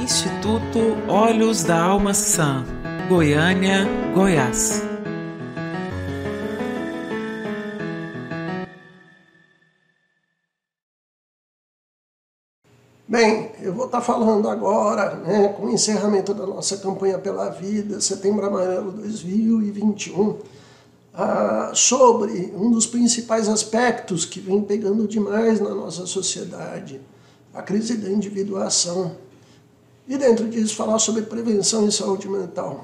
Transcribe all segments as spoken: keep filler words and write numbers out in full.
Instituto Olhos da Alma Sã, Goiânia, Goiás. Bem, eu vou estar falando agora, né, com o encerramento da nossa campanha pela vida, Setembro Amarelo dois mil e vinte e um, ah, sobre um dos principais aspectos que vem pegando demais na nossa sociedade, a crise da individuação. E dentro disso falar sobre prevenção em saúde mental.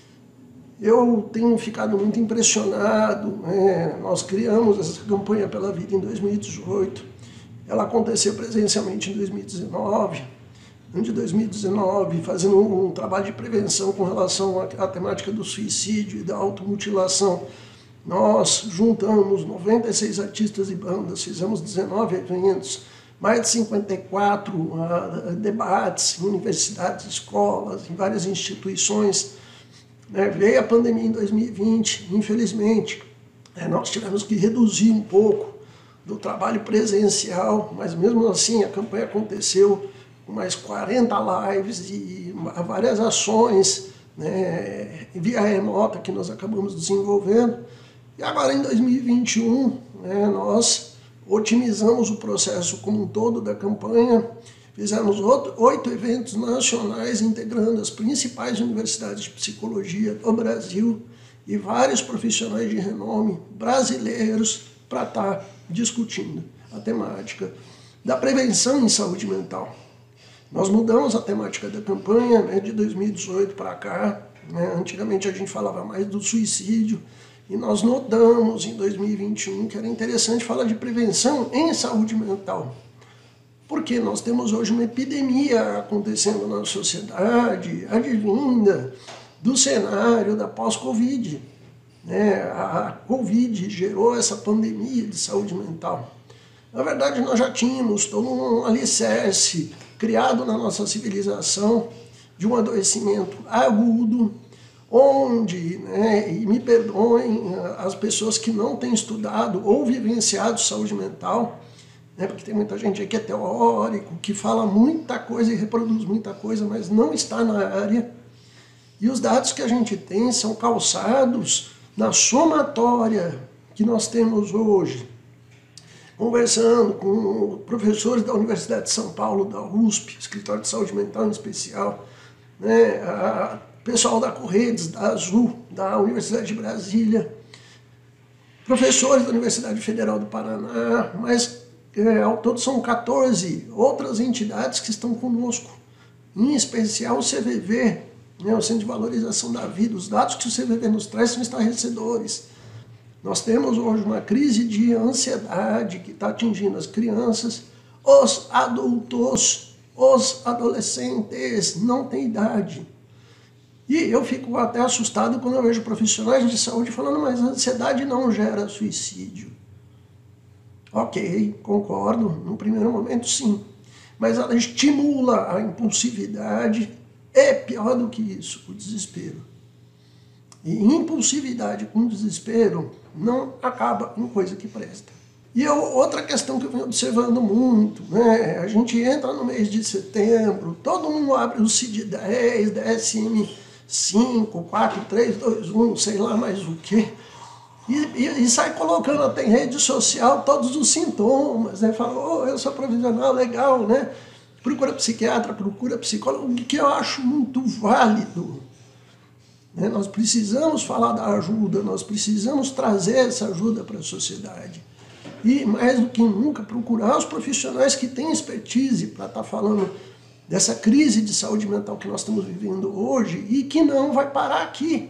Eu tenho ficado muito impressionado, né? Nós criamos essa campanha pela vida em dois mil e dezoito, ela aconteceu presencialmente em dois mil e dezenove, ano de dois mil e dezenove, fazendo um, um trabalho de prevenção com relação à, à temática do suicídio e da automutilação. Nós juntamos noventa e seis artistas e bandas, fizemos dezenove eventos, mais de cinquenta e quatro uh, debates em universidades, escolas, em várias instituições. Né? Veio a pandemia em dois mil e vinte, infelizmente, é, nós tivemos que reduzir um pouco do trabalho presencial, mas mesmo assim a campanha aconteceu com mais quarenta lives e várias ações, né, via remota que nós acabamos desenvolvendo. E agora em dois mil e vinte e um, né, nós otimizamos o processo como um todo da campanha, fizemos oito eventos nacionais integrando as principais universidades de psicologia do Brasil e vários profissionais de renome brasileiros para estar discutindo a temática da prevenção em saúde mental. Nós mudamos a temática da campanha, né, de dois mil e dezoito para cá. Né, antigamente a gente falava mais do suicídio e nós notamos em dois mil e vinte e um que era interessante falar de prevenção em saúde mental. Porque nós temos hoje uma epidemia acontecendo na sociedade, advinda do cenário da pós-Covid. Né, a Covid gerou essa pandemia de saúde mental. Na verdade, nós já tínhamos todo um alicerce criado na nossa civilização de um adoecimento agudo, onde, né, e me perdoem as pessoas que não têm estudado ou vivenciado saúde mental, né, porque tem muita gente aí que é teórico, que fala muita coisa e reproduz muita coisa, mas não está na área. E os dados que a gente tem são calçados na somatória que nós temos hoje, conversando com professores da Universidade de São Paulo, da U S P, Escritório de Saúde Mental em especial, né, a pessoal da Corredes, da Azul, da Universidade de Brasília, professores da Universidade Federal do Paraná, mas é, ao todo são quatorze outras entidades que estão conosco, em especial o C V V, né, o Centro de Valorização da Vida. Os dados que o C V V nos traz são estarrecedores. Nós temos hoje uma crise de ansiedade que está atingindo as crianças, os adultos, os adolescentes, não tem idade. E eu fico até assustado quando eu vejo profissionais de saúde falando, mas a ansiedade não gera suicídio. Ok, concordo, no primeiro momento sim, mas ela estimula a impulsividade. É pior do que isso, o desespero. E impulsividade com desespero não acaba em coisa que presta. E eu, outra questão que eu venho observando muito, né, a gente entra no mês de setembro, todo mundo abre o C I D dez, D S M cinco, quatro, três, dois, um, sei lá mais o quê, e, e, e sai colocando até em rede social todos os sintomas, né, fala, oh, eu sou profissional, legal, né? Procura psiquiatra, procura psicólogo, o que eu acho muito válido. Né? Nós precisamos falar da ajuda, nós precisamos trazer essa ajuda para a sociedade. E, mais do que nunca, procurar os profissionais que têm expertise para estar falando dessa crise de saúde mental que nós estamos vivendo hoje e que não vai parar aqui.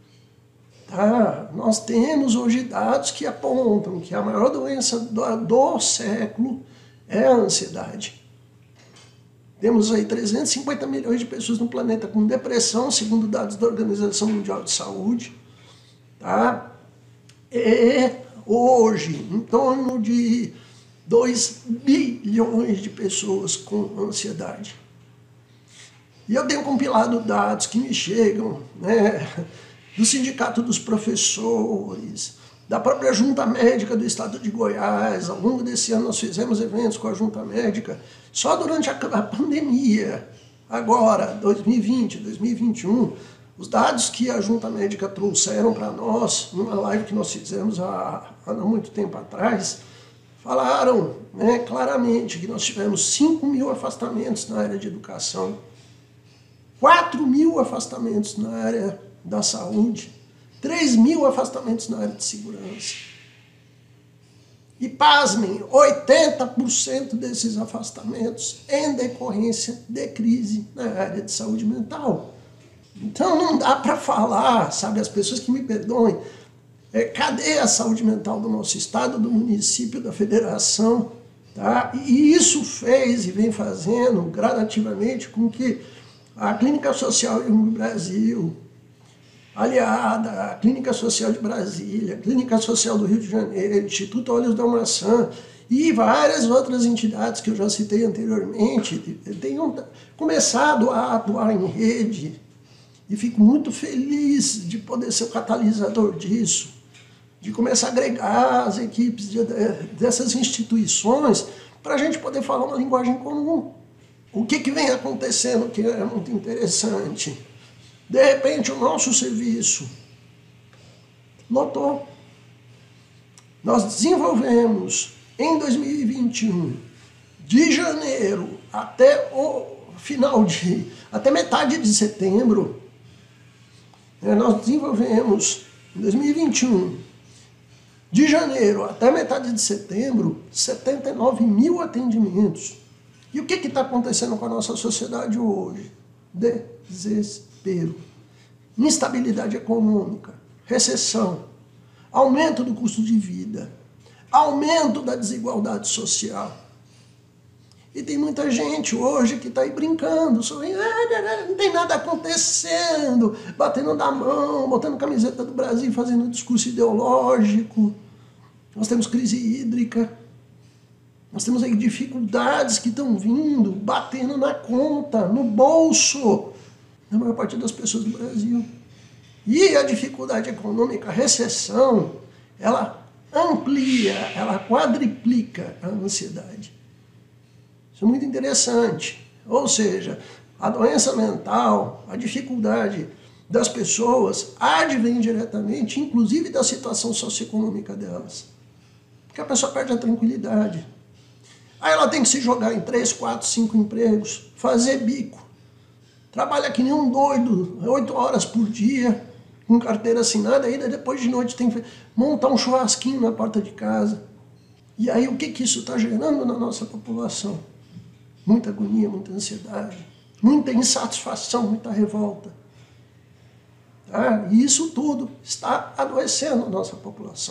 Tá? Nós temos hoje dados que apontam que a maior doença do, do século é a ansiedade. Temos aí trezentos e cinquenta milhões de pessoas no planeta com depressão, segundo dados da Organização Mundial de Saúde. Tá? E hoje, em torno de dois bilhões de pessoas com ansiedade. E eu tenho compilado dados que me chegam, né, do Sindicato dos Professores, da própria Junta Médica do Estado de Goiás. Ao longo desse ano nós fizemos eventos com a Junta Médica. Só durante a, a pandemia, agora, dois mil e vinte, dois mil e vinte e um, os dados que a Junta Médica trouxeram para nós, numa live que nós fizemos há, há não muito tempo atrás, falaram, né, claramente que nós tivemos cinco mil afastamentos na área de educação, quatro mil afastamentos na área da saúde, três mil afastamentos na área de segurança. E pasmem, oitenta por cento desses afastamentos em decorrência de crise na área de saúde mental. Então não dá para falar, sabe, as pessoas que me perdoem, é, cadê a saúde mental do nosso estado, do município, da federação? Tá? E isso fez e vem fazendo gradativamente com que a Clínica Social do Brasil, aliada à Clínica Social de Brasília, a Clínica Social do Rio de Janeiro, Instituto Olhos da Maçã e várias outras entidades que eu já citei anteriormente, tenham começado a atuar em rede. E fico muito feliz de poder ser o catalisador disso, de começar a agregar as equipes de, dessas instituições para a gente poder falar uma linguagem comum. O que, que vem acontecendo que é muito interessante? De repente, o nosso serviço lotou. Nós desenvolvemos em dois mil e vinte e um, de janeiro até o final de, até metade de setembro, nós desenvolvemos em dois mil e vinte e um, de janeiro até metade de setembro, setenta e nove mil atendimentos. E o que está acontecendo com a nossa sociedade hoje? Desespero, instabilidade econômica, recessão, aumento do custo de vida, aumento da desigualdade social. E tem muita gente hoje que está aí brincando, sorrindo, não tem nada acontecendo, batendo na mão, botando camiseta do Brasil, fazendo discurso ideológico. Nós temos crise hídrica, nós temos aí dificuldades que estão vindo, batendo na conta, no bolso da maior parte das pessoas do Brasil. E a dificuldade econômica, a recessão, ela amplia, ela quadriplica a ansiedade. Isso é muito interessante. Ou seja, a doença mental, a dificuldade das pessoas advém diretamente, inclusive da situação socioeconômica delas. Porque a pessoa perde a tranquilidade. Aí ela tem que se jogar em três, quatro, cinco empregos, fazer bico. Trabalha que nem um doido, oito horas por dia, com carteira assinada, ainda depois de noite tem que montar um churrasquinho na porta de casa. E aí o que, que isso está gerando na nossa população? Muita agonia, muita ansiedade, muita insatisfação, muita revolta. Tá? E isso tudo está adoecendo a nossa população.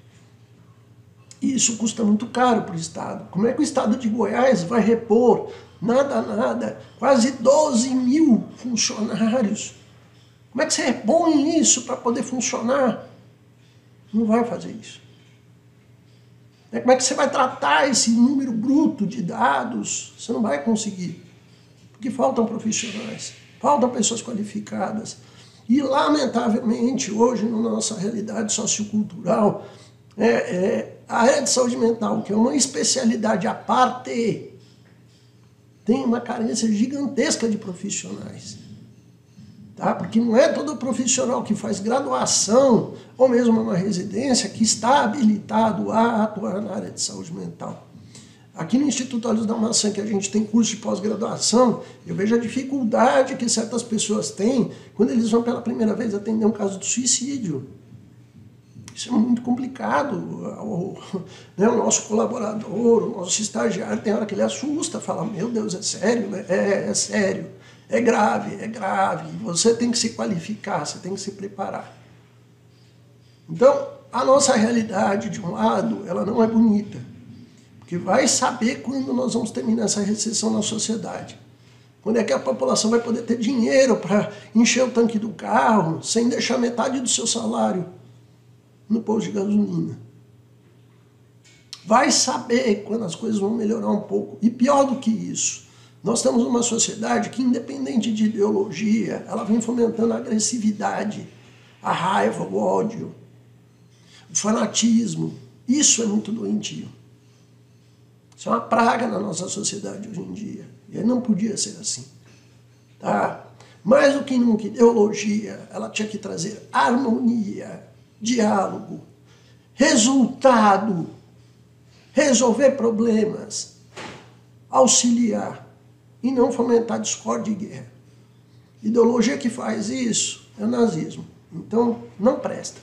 E isso custa muito caro para o Estado. Como é que o Estado de Goiás vai repor, nada, nada, quase doze mil funcionários? Como é que você repõe isso para poder funcionar? Não vai fazer isso. Como é que você vai tratar esse número bruto de dados? Você não vai conseguir. Porque faltam profissionais, faltam pessoas qualificadas. E, lamentavelmente, hoje, na nossa realidade sociocultural, é, é, a área de saúde mental, que é uma especialidade à parte, tem uma carência gigantesca de profissionais. Tá? Porque não é todo profissional que faz graduação ou mesmo uma residência que está habilitado a atuar na área de saúde mental. Aqui no Instituto Olhos da Maçã, que a gente tem curso de pós-graduação, eu vejo a dificuldade que certas pessoas têm quando eles vão pela primeira vez atender um caso de suicídio. Isso é muito complicado. O, né, o nosso colaborador, o nosso estagiário, tem hora que ele assusta, fala, meu Deus, é sério? É, é sério. É grave, é grave. Você tem que se qualificar, você tem que se preparar. Então, a nossa realidade, de um lado, ela não é bonita. Porque vai saber quando nós vamos terminar essa recessão na sociedade. Quando é que a população vai poder ter dinheiro para encher o tanque do carro sem deixar metade do seu salário no posto de gasolina. Vai saber quando as coisas vão melhorar um pouco. E pior do que isso, nós temos uma sociedade que, independente de ideologia, ela vem fomentando a agressividade, a raiva, o ódio, o fanatismo. Isso é muito doentio. Isso é uma praga na nossa sociedade hoje em dia. E não podia ser assim. Tá? Mais do que nunca, ideologia, ela tinha que trazer harmonia, diálogo, resultado, resolver problemas, auxiliar e não fomentar discórdia e guerra. Ideologia que faz isso é o nazismo. Então, não presta.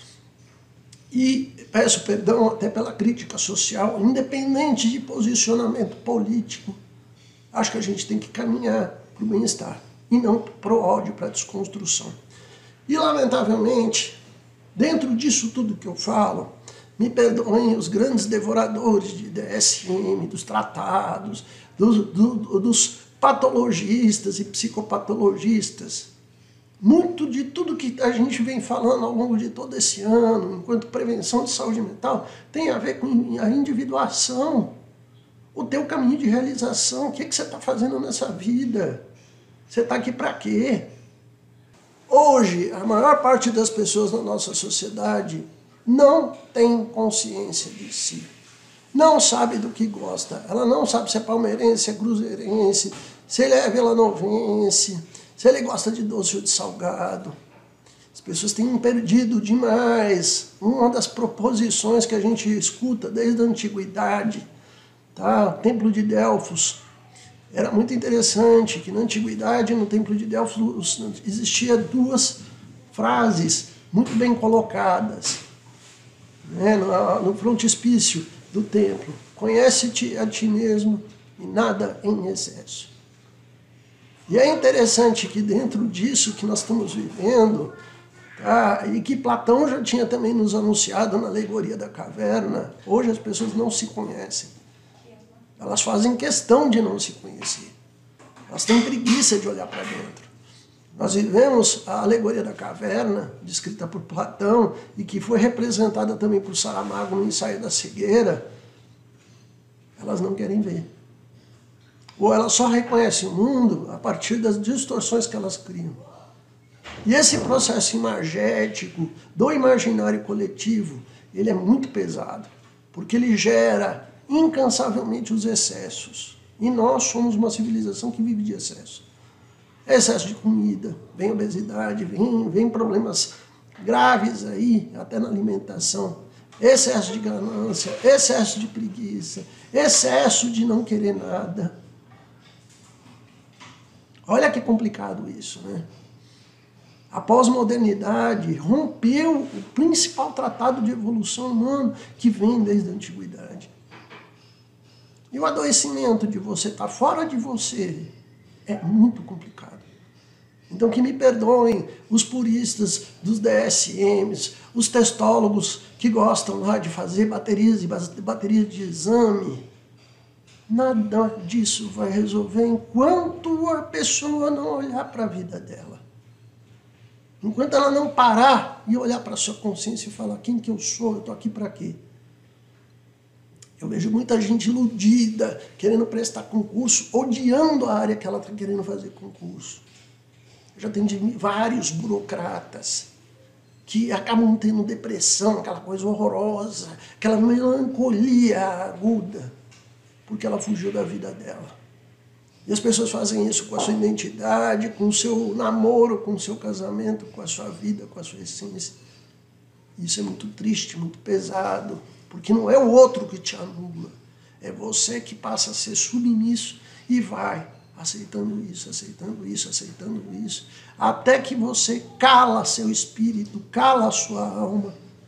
E peço perdão até pela crítica social, independente de posicionamento político, acho que a gente tem que caminhar para o bem-estar e não para o ódio, para a desconstrução. E, lamentavelmente, dentro disso tudo que eu falo, me perdoem os grandes devoradores de D S M, dos tratados, dos, do, dos patologistas e psicopatologistas. Muito de tudo que a gente vem falando ao longo de todo esse ano, enquanto prevenção de saúde mental, tem a ver com a individuação, o teu caminho de realização. O que, é que você está fazendo nessa vida? Você está aqui para quê? Hoje, a maior parte das pessoas na nossa sociedade não tem consciência de si. Não sabe do que gosta. Ela não sabe se é palmeirense, se é cruzeirense, se ele é vilanovense, se ele gosta de doce ou de salgado. As pessoas têm perdido demais uma das proposições que a gente escuta desde a antiguidade. Tá? O Templo de Delfos era muito interessante, que na antiguidade, no Templo de Delfos, existia duas frases muito bem colocadas, né, no, no frontispício do templo. Conhece-te a ti mesmo e nada em excesso. E é interessante que dentro disso que nós estamos vivendo, tá, e que Platão já tinha também nos anunciado na alegoria da caverna, hoje as pessoas não se conhecem. Elas fazem questão de não se conhecer. Elas têm preguiça de olhar para dentro. Nós vivemos a alegoria da caverna, descrita por Platão, e que foi representada também por Saramago no Ensaio da Cegueira. Elas não querem ver. Ou elas só reconhecem o mundo a partir das distorções que elas criam. E esse processo imagético do imaginário coletivo, ele é muito pesado, porque ele gera incansavelmente os excessos. E nós somos uma civilização que vive de excesso. Excesso de comida, vem obesidade, vem, vem problemas graves aí, até na alimentação. Excesso de ganância, excesso de preguiça, excesso de não querer nada. Olha que complicado isso, né? A pós-modernidade rompeu o principal tratado de evolução humana que vem desde a antiguidade. E o adoecimento de você estar fora de você é muito complicado. Então que me perdoem os puristas dos D S Ms, os testólogos que gostam lá de fazer baterias e baterias de exame. Nada disso vai resolver enquanto a pessoa não olhar para a vida dela. Enquanto ela não parar e olhar para a sua consciência e falar: quem que eu sou? Eu estou aqui para quê? Eu vejo muita gente iludida, querendo prestar concurso, odiando a área que ela está querendo fazer concurso. Eu já atendi vários burocratas que acabam tendo depressão, aquela coisa horrorosa, aquela melancolia aguda, porque ela fugiu da vida dela. E as pessoas fazem isso com a sua identidade, com o seu namoro, com o seu casamento, com a sua vida, com a sua essência. Isso é muito triste, muito pesado, porque não é o outro que te anula, é você que passa a ser submisso e vai aceitando isso, aceitando isso, aceitando isso, até que você cala seu espírito, cala a sua alma.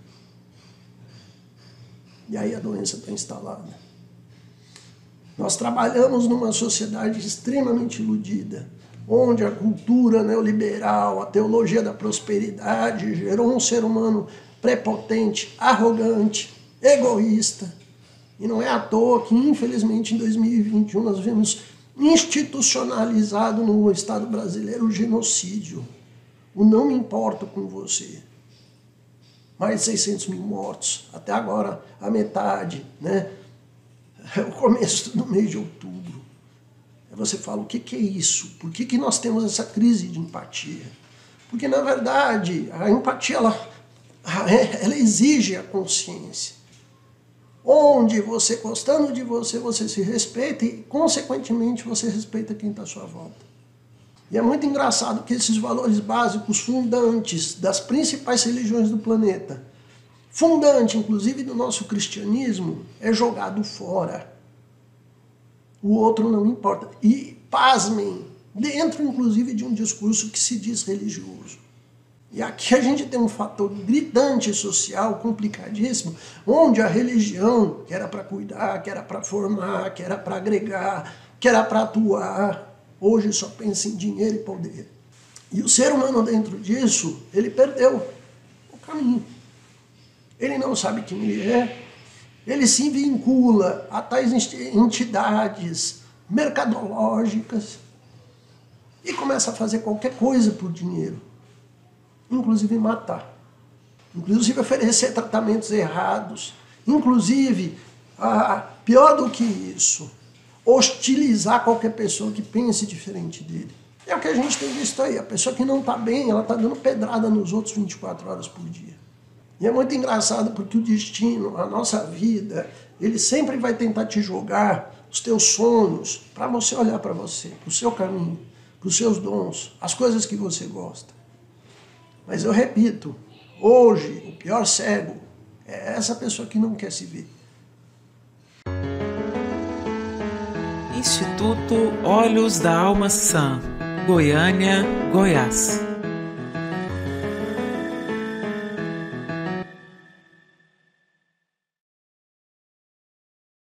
E aí a doença está instalada. Nós trabalhamos numa sociedade extremamente iludida, onde a cultura neoliberal, a teologia da prosperidade gerou um ser humano prepotente, arrogante, egoísta. E não é à toa que, infelizmente, em dois mil e vinte e um nós vemos institucionalizado no Estado brasileiro o genocídio. O não me importo com você. Mais de seiscentos mil mortos, até agora a metade, né? É o começo do mês de outubro. Aí você fala: o que, que é isso? Por que, que nós temos essa crise de empatia? Porque, na verdade, a empatia ela, ela exige a consciência. Onde você, gostando de você, você se respeita e, consequentemente, você respeita quem está à sua volta. E é muito engraçado que esses valores básicos fundantes das principais religiões do planeta, fundante inclusive do nosso cristianismo, é jogado fora. O outro não importa. E, pasmem, dentro inclusive de um discurso que se diz religioso. E aqui a gente tem um fator gritante social, complicadíssimo, onde a religião, que era para cuidar, que era para formar, que era para agregar, que era para atuar, hoje só pensa em dinheiro e poder. E o ser humano dentro disso, ele perdeu o caminho. Ele não sabe quem ele é, ele se vincula a tais entidades mercadológicas e começa a fazer qualquer coisa por dinheiro, inclusive matar, inclusive oferecer tratamentos errados, inclusive, ah, pior do que isso, hostilizar qualquer pessoa que pense diferente dele. É o que a gente tem visto aí, a pessoa que não está bem, ela está dando pedrada nos outros vinte e quatro horas por dia. E é muito engraçado porque o destino, a nossa vida, ele sempre vai tentar te jogar os teus sonhos para você olhar para você, para o seu caminho, para os seus dons, as coisas que você gosta. Mas eu repito, hoje o pior cego é essa pessoa que não quer se ver. Instituto Olhos da Alma Sã, Goiânia, Goiás.